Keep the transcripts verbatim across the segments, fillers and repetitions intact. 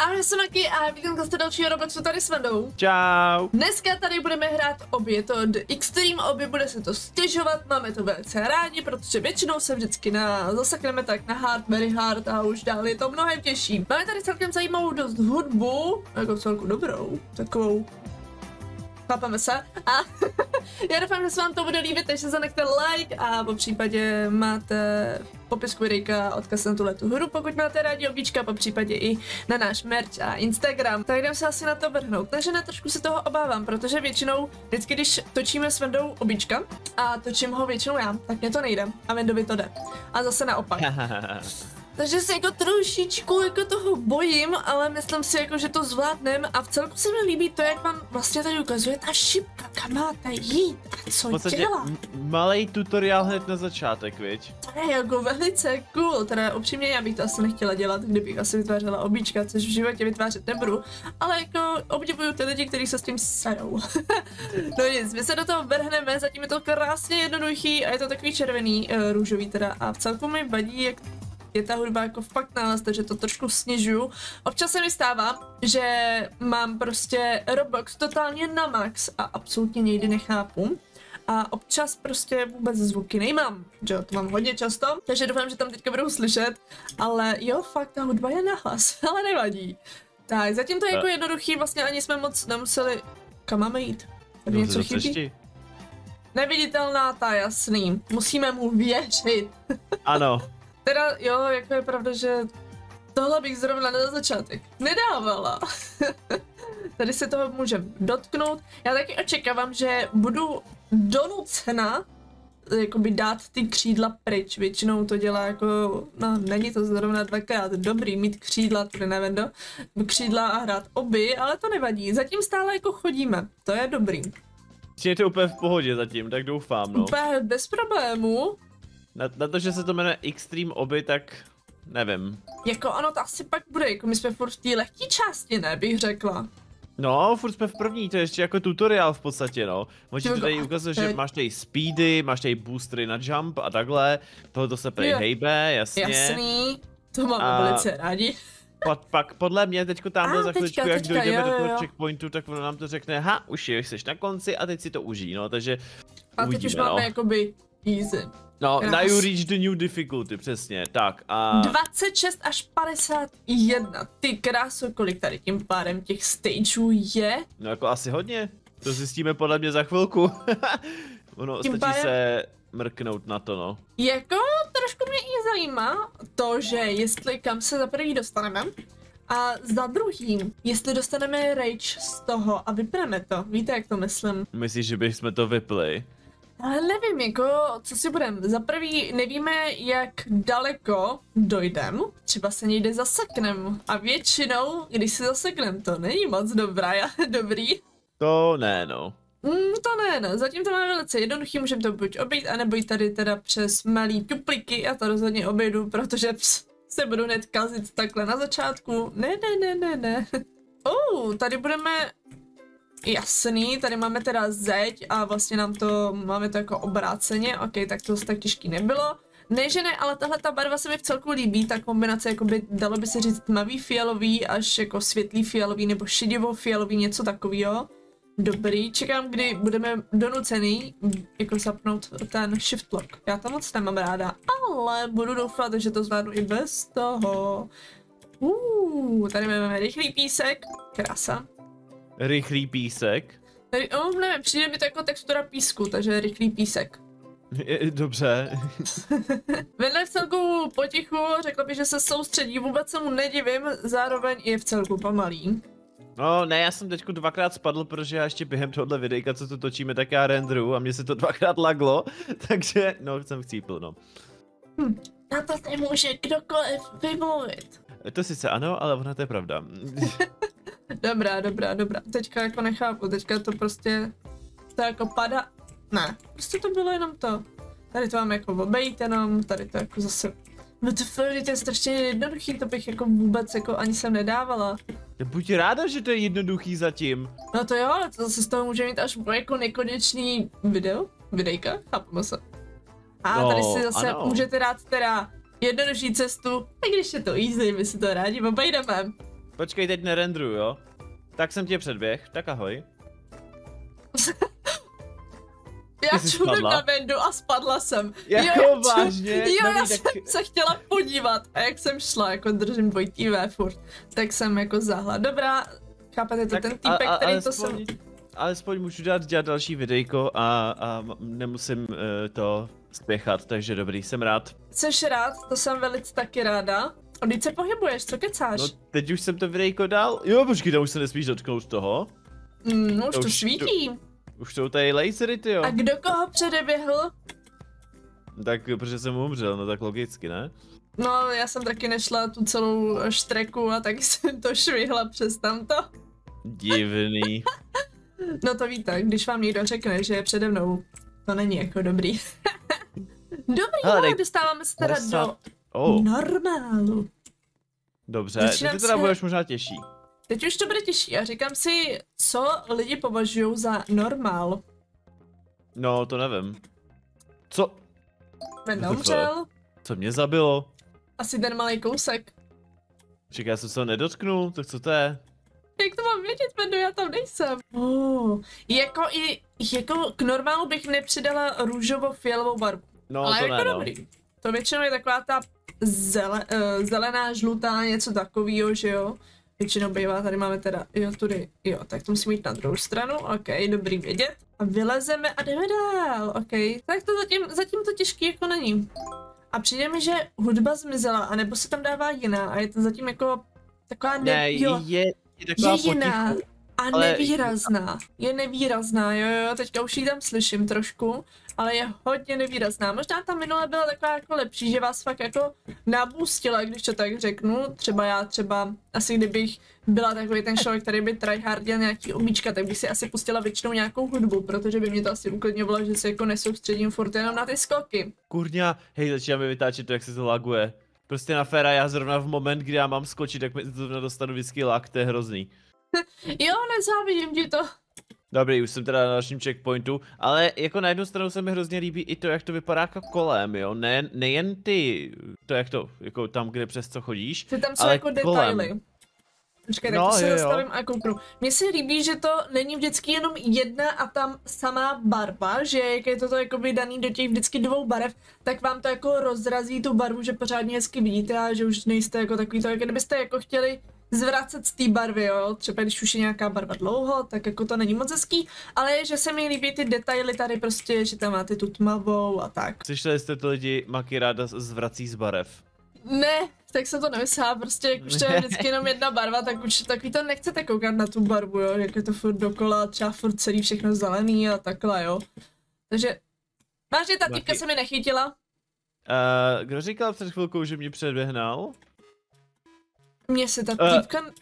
Ahoj, já jsem Maki a vítám z dalšího Robloxu tady s Vendou. Čau. Dneska tady budeme hrát obby, je to The Extreme obby, bude se to stěžovat, máme to velice rádi, protože většinou se vždycky na, zasekneme tak na hard, very hard a už dál je to mnohem těžší. Máme tady celkem zajímavou dost hudbu, jako celku dobrou, takovou. Chápeme se a já doufám, že se vám to bude líbit, takže zanechte like a po případě máte v popisku videjka odkaz na tuhletu hru, pokud máte rádi obíčka, po případě i na náš merch a Instagram. Tak jdem se asi na to vrhnout, takže na trošku se toho obávám, protože většinou, vždycky když točíme s Vendou obíčka a točím ho většinou já, tak mě to nejde a Vendovi to jde. A zase naopak. Takže se jako trošičku jako toho bojím, ale myslím si jako, že to zvládnem a v celku se mi líbí to, jak vám vlastně tady ukazuje ta šipka, kam máte jít a co v podstatě dělat. malej tutoriál hned na začátek, viď? To je jako velice cool, teda upřímně já bych to asi nechtěla dělat, kdybych asi vytvářela obíčka, což v životě vytvářet nebudu, ale jako obdivuju ty lidi, kteří se s tím serou. No nic, my se do toho vrhneme, zatím je to krásně jednoduchý a je to takový červený, uh, růžový teda a v celku mi vadí, jak je ta hudba jako fakt nahlas, takže to trošku snižuju. Občas se mi stává, že mám prostě Roblox totálně na max a absolutně někdy nechápu. A občas prostě vůbec zvuky nejmám, že jo, to mám hodně často, takže doufám, že tam teďka budou slyšet, ale jo, fakt ta hudba je nahlas, ale nevadí. Tak, zatím to je jako jednoduchý, vlastně ani jsme moc nemuseli, kam máme jít? Tady něco chybí? Neviditelná ta, jasný, musíme mu věřit. Ano. Teda jo, jako je pravda, že tohle bych zrovna na začátek nedávala. Tady se toho můžeme dotknout. Já taky očekávám, že budu donucena jakoby dát ty křídla pryč. Většinou to dělá jako, no není to zrovna dvakrát dobrý mít křídla, tady nevím, křídla a hrát obby, ale to nevadí. Zatím stále jako chodíme, to je dobrý. Je to úplně v pohodě zatím, tak doufám, no. Úplně bez problému. Na, na to, že se to jmenuje Extreme obby, tak nevím. Jako ono to asi pak bude, jako my jsme furt v té lehké části, ne, bych řekla. No, furt jsme v první, to je ještě jako tutoriál v podstatě, no. Můžeš to tady ukazuje, že máš tady speedy, máš tady boostery na jump a takhle. Tohle se prej hejbe, jasně. Jasný, to máme a... velice rádi. Pak, pak podle mě teďko tamhle za chvíličku, jak teďka, dojdeme jo, do toho jo. checkpointu, tak ono nám to řekne, ha, už jsi na konci a teď si to užij, no, takže a uvidíme, teď už máme no. jakoby easy. No, Krás. now you reach the new difficulty, přesně, tak a... dvacet šest až padesát jedna, ty kráso, kolik tady tím pádem těch stageů je? No jako asi hodně, to zjistíme podle mě za chvilku. Ono tím stačí pádem... se mrknout na to, no. Jako trošku mě i zajímá to, že jestli kam se za prvý dostaneme a za druhým, jestli dostaneme rage z toho a vypneme to, víte jak to myslím? Myslíš, že bychom to vypli? Ale nevím, jako, co si budem. Za prvý nevíme, jak daleko dojdem. Třeba se někde zaseknem. A většinou, když se zaseknem, to není moc dobrá, já, dobrý. To ne, no. Mm, to ne, no. Zatím to máme velice jednoduchý, můžeme to buď obejít, anebo jít tady teda přes malý tupliky. Já to rozhodně obejdu, protože ps, se budu hned kazit takhle na začátku. Ne, ne, ne, ne, ne. Oh, tady budeme... Jasný, tady máme teda zeď a vlastně nám to, máme to jako obráceně, ok, tak to tak těžký nebylo. Ne, že ne, ale tahle ta barva se mi v celku líbí, ta kombinace, jakoby, dalo by se říct tmavý fialový až jako světlý fialový nebo šedivo fialový, něco takového. Dobrý, čekám, kdy budeme donucený jako zapnout ten shift lock. Já to moc nemám ráda, ale budu doufat, že to zvládnu i bez toho. Uh, tady máme rychlý písek, krása. Rychlý písek? Oh, nevím, přijde mi to jako textura písku, takže rychlý písek. Dobře. Vedle v celku potichu, řekla bych, že se soustředí, vůbec se mu nedivím, zároveň je v celku pomalý. No ne, já jsem teďku dvakrát spadl, protože já ještě během tohohle videjka, co to točíme, tak já renderu a mně se to dvakrát laglo, takže no, jsem chcípl, no. Hm, na to nemůže kdokoliv vymluvit. To sice ano, ale ona to je pravda. Dobrá, dobrá, dobrá. Teďka jako nechápu, teďka to prostě, to jako pada, ne, prostě to bylo jenom to. Tady to mám jako obejít jenom, tady to jako zase, no to fakt je strašně jednoduchý, to bych jako vůbec jako ani jsem nedávala. Buď ráda, že to je jednoduchý zatím. No to jo, ale to zase z toho může mít až jako nekonečný video, videjka, chápeme se. A no, tady si zase ano. Můžete dát teda jednodušší cestu, i když je to easy, my si to rádi obejdeme. Počkej, teď nerendruju, jo? Tak jsem tě předběh, tak ahoj. Já čumím na vendu a spadla jsem. Jako jo, vážně? Jo, Dobrý, já tak... jsem se chtěla podívat a jak jsem šla, jako držím dvojitý V furt, tak jsem jako zahla. Dobrá, chápete to, tak, ten týpek, a, a, který to jsem... Alespoň můžu dát dělat další videjko a, a nemusím uh, to spěchat, takže dobrý, jsem rád. Jsi rád, to jsem velice taky ráda. A teď se pohybuješ, co kecáš? No teď už jsem to videjko dal. Jo, počkej, tam už se nesmíš dotknout toho. Mm, no už to, už svítí. To, už jsou tady lasery, tyjo. A kdo koho předeběhl? Tak, protože jsem umřel, no tak logicky, ne? No, já jsem taky nešla tu celou štreku a taky jsem to švihla přes tamto. Divný. No to víte, když vám někdo řekne, že je přede mnou, to není jako dobrý. Dobrý, hele, dej... dostáváme se teda do oh. normálu. Dobře, teď ty teda se... budeš možná těžší. Teď už to bude těžší a říkám si, co lidi považují za normál. No, to nevím. Co? Venda umřel. Co mě zabilo? Asi ten malý kousek. Čekaj, já jsem se ho nedotknul, tak co to je? Jak to mám vědět, Vendo, já tam nejsem. Oh, jako i, jako k normálu bych nepřidala růžovo-fialovou barvu. No, ale to jako ne, dobrý. No. To většinou je taková ta zele, uh, zelená, žlutá, něco takovýho, že jo. Většinou bývá, tady máme teda, jo, tudy, jo, tak to musím jít na druhou stranu, ok, dobrý vědět. A vylezeme a jdeme dál, ok, tak to zatím, zatím to těžký jako není. A přijde mi, že hudba zmizela, anebo se tam dává jiná a je to zatím jako taková, ne, ne jo, je, je, taková je jiná potichu, a ale... nevýrazná, je nevýrazná, jo, jo, teďka už ji tam slyším trošku, ale je hodně nevýrazná. Možná ta minule byla taková jako lepší, že vás fakt jako nabustila, když to tak řeknu. Třeba já třeba, asi kdybych byla takový ten člověk, který by tryhardil nějaký umíčka, tak bych si asi pustila většinou nějakou hudbu, protože by mě to asi uklidňovalo, že se jako nesoustředím furt jenom na ty skoky. Kurňa, hej, začínáme vytáčet to, jak se to laguje. Prostě na féra já zrovna v moment, kdy já mám skočit, tak mi to dostanu vždycky lag, to je hrozný. Jo, nezávidím ti to. Dobrý, už jsem teda na dalším checkpointu, ale jako na jednu stranu se mi hrozně líbí i to, jak to vypadá jako kolem, jo, ne, nejen ty, to jak to, jako tam, kde přes co chodíš, že tam jsou ale jako detaily. Počkej, tak no, to se jo, zastavím jo. a kouknu. Mně se líbí, že to není vždycky jenom jedna a tam samá barva, že jak je toto jakoby daný do těch vždycky dvou barev, tak vám to jako rozrazí tu barvu, že pořádně hezky vidíte a že už nejste jako takový to, jak kdybyste jako chtěli zvracet z té barvy, jo, třeba když už je nějaká barva dlouho, tak jako to není moc hezký, ale že se mi líbí ty detaily tady prostě, že tam máte tu tmavou a tak. Slyšeli jste to lidi, Maki ráda zvrací z barev. Ne, tak jsem to nemyslela, prostě jak už to je vždycky jenom jedna barva, tak už takový to nechcete koukat na tu barvu, jo, jak je to furt dokola, třeba furt celý všechno zelený a takhle, jo. Takže, vážně ta týpka se mi nechytila. Uh, kdo říkal před chvilkou, že mě předběhnal? Mně se ta týpka... Uh,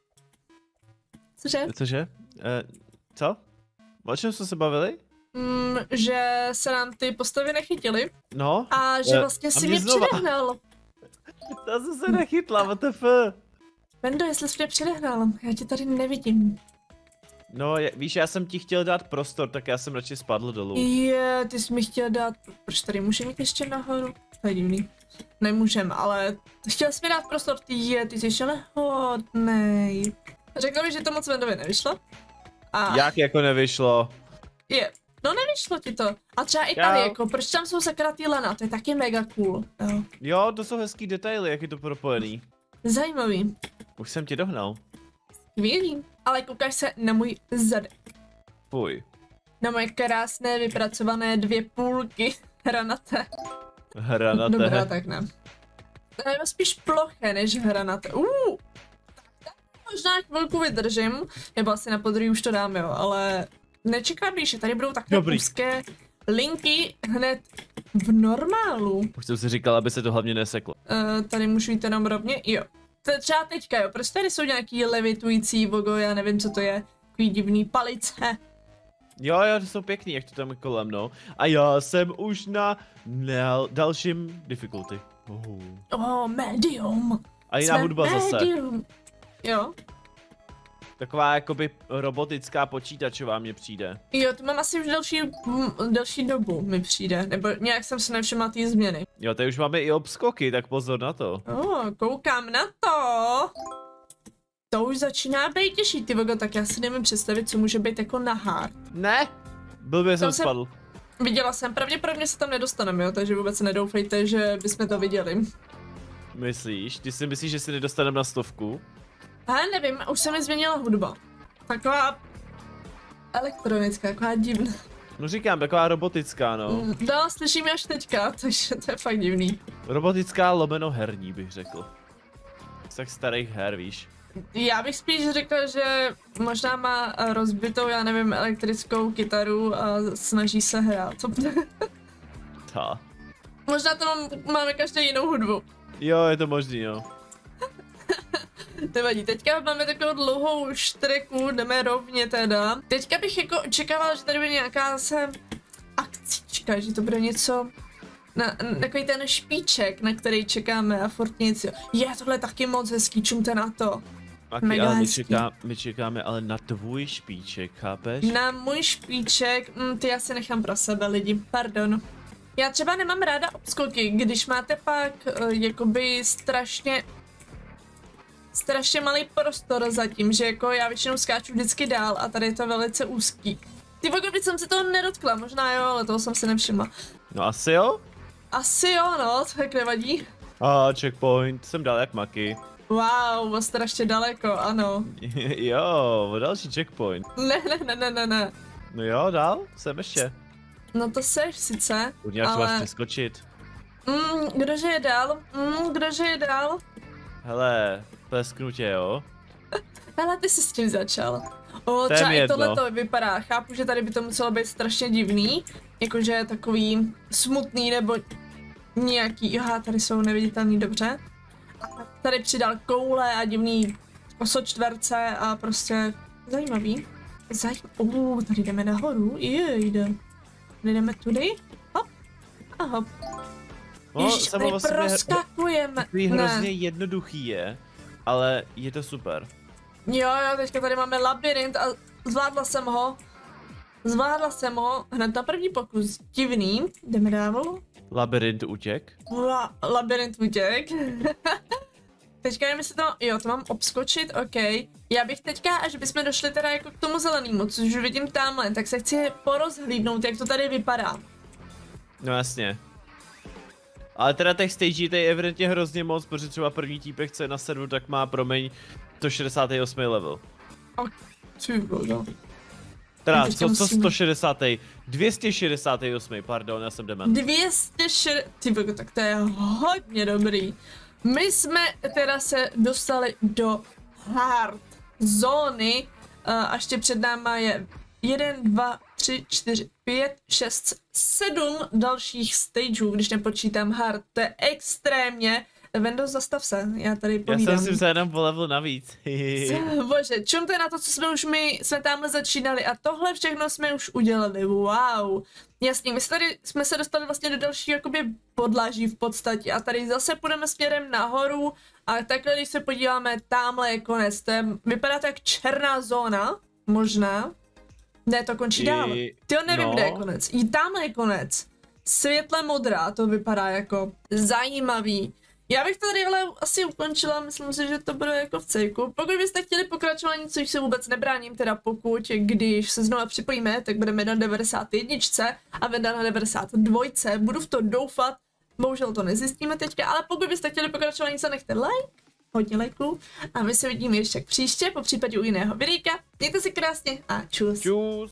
Cože? Cože? Uh, co? O čem jsme se bavili? Mm, že se nám ty postavy nechytily. No. A že vlastně uh, si mě předehnal. Já jsem se nechytla, what the fuck? Vendo, jestli jsi mě předehnal, já tě tady nevidím. No, je, víš, já jsem ti chtěl dát prostor, tak já jsem radši spadl dolů. Je, ty jsi mi chtěl dát, proč tady můžeme jít ještě nahoru? To je divný. Nemůžem, ale chtěl jsi mi dát prostor, ty je, ty jsi nehodnej. Řekl mi, že to moc Vendovi nevyšlo. A... Jak jako nevyšlo? Je, no nevyšlo ti to. A třeba i tady, jako, proč tam jsou sakra ty lana, to je taky mega cool. Jo, jo, to jsou hezký detaily, jak je to propojený. Zajímavý. Už jsem ti dohnal. Skvělý, ale koukáš se na můj zadek. Fuj. Na moje krásné vypracované dvě půlky hranaté. Hranaté. Dobrá, tak ne. To je spíš ploché než hranaté. Uh, možná chvilku vydržím, nebo asi na podruhý už to dám, jo, ale nečekám, že tady budou takové úzké linky hned v normálu. Už jsem si říkal, aby se to hlavně neseklo. Uh, tady můžu jít jenom rovně, jo. To třeba teďka, jo, prostě tady jsou nějaký levitující vogo, já nevím, co to je, takový divný palice. Jo, jo, to jsou pěkný, jak to tam je kolem, no. A já jsem už na nel, dalším difficulty. Oh. oh, medium. A jiná hudba medium. Zase. Jo. Taková jakoby robotická počítačová mně přijde. Jo, to mám asi už delší, delší dobu mi přijde, nebo nějak jsem se nevšimla té změny. Jo, tady už máme i obskoky, tak pozor na to. Oh, koukám na to. To už začíná být těžší, ty vogo, tak já si nevím představit, co může být jako na hard. Ne, blbě jsem jsem spadl. Viděla jsem, pravděpodobně se tam nedostaneme, jo, takže vůbec nedoufejte, že bychom to viděli. Myslíš? Ty si myslíš, že si nedostaneme na stovku? Ale nevím, už se mi změnila hudba. Taková elektronická, taková divná. No říkám, taková robotická, no. No, slyším až teďka, takže to je fakt divný. Robotická lomeno herní, bych řekl. Z tak starých her, víš. Já bych spíš řekla, že možná má rozbitou, já nevím, elektrickou kytaru a snaží se hrát. Ta. Možná to mám, máme každý jinou hudbu. Jo, je to možný, jo. Nevadí, teďka máme takovou dlouhou štreku, jdeme rovně teda. Teďka bych jako očekávala, že tady bude nějaká se akcička, že to bude něco, na, na, takový ten špíček, na který čekáme a furt nic. Je, tohle je taky moc hezký, čumte na to. Maki, Mega ale my, hezký. čeká, my čekáme ale na tvůj špíček, chápeš? Na můj špíček, mm, ty já si nechám pro sebe lidi, pardon. Já třeba nemám ráda obskoky, když máte pak uh, jakoby strašně strašně malý prostor zatím, že jako já většinou skáču vždycky dál a tady je to velice úzký. Ty vogo, když jsem se toho nedotkla, možná jo, ale toho jsem si nevšimla. No asi jo? Asi jo, no, to tak nevadí. A checkpoint, jsem dal jak Maki. Wow, bylo strašně daleko, ano. Jo, další checkpoint. Ne, ne, ne, ne, ne, ne. No jo, dál, jsem ještě. No to seš sice, Nějak ale... máš přeskočit. Mm, kdože je dál? Mm, kdože je dál? Hele, plesknu tě, jo? Hele, ty jsi s tím začal. O, To je třeba mi i jedno. tohle to vypadá. Chápu, že tady by to muselo být strašně divný. Jakože takový smutný nebo nějaký, aha, tady jsou neviditelný, dobře. A tady přidal koule a divný osočtverce a prostě zajímavý. Zajímavý. Uh, tady jdeme nahoru, jejde. Tady jdeme tudy, hop a hop. No, Ježiš, tady samo o sobě proskakujeme. takový Ne. hrozně jednoduchý je, ale je to super. Jo, jo, teďka tady máme labirint a zvládla jsem ho. Zvládla jsem ho hned na první pokus. Divný, jdeme dál. Labirint utěk. La, labirint utěk. Teďka nevím, jestli to, jo, to mám obskočit, ok. Já bych teďka, až bychom došli teda jako k tomu zelenému, což už vidím tamhle, tak se chci porozhlídnout, jak to tady vypadá. No jasně. Ale teda těch stagí je evidentně hrozně moc, protože třeba první týpek, co je na serveru, tak má, promiň, sto šedesát osm level. A ty voda. Teda, Teďka co, co musíme- sto šedesát, dvě stě šedesát osm, pardon, já jsem dement. dvě stě šedesát, ty vogo, tak to je hodně dobrý. My jsme teda se dostali do hard zóny uh, a ještě před náma je jeden, dva, tři, čtyři, pět, šest, sedm dalších stageů, když nepočítám hard, to je extrémně. Vendo, zastav se, já tady Já povídám. jsem si vzal jenom po level navíc. Bože, čumte na to, co jsme už my, jsme tamhle začínali a tohle všechno jsme už udělali, wow. Jasně, my se tady jsme se dostali vlastně do další jakoby podlaží v podstatě a tady zase půjdeme směrem nahoru a takhle, když se podíváme, tamhle je konec, to je, vypadá to jak černá zóna, možná. Ne, to končí I- dál. Ty nevím, no. kde je konec. I tamhle je konec. Světle modrá, to vypadá jako zajímavý. Já bych to tady ale asi ukončila, myslím si, že to bude jako v cejku. Pokud byste chtěli pokračování, což se vůbec nebráním, teda pokud, když se znova připojíme, tak budeme na devadesát jedna a Venda na devadesát dva, budu v to doufat, bohužel to nezjistíme teďka, ale pokud byste chtěli pokračování, co nechte like, hodně lajků a my se vidíme ještě příště, po případě u jiného videjka. Mějte si krásně a čus. Čus.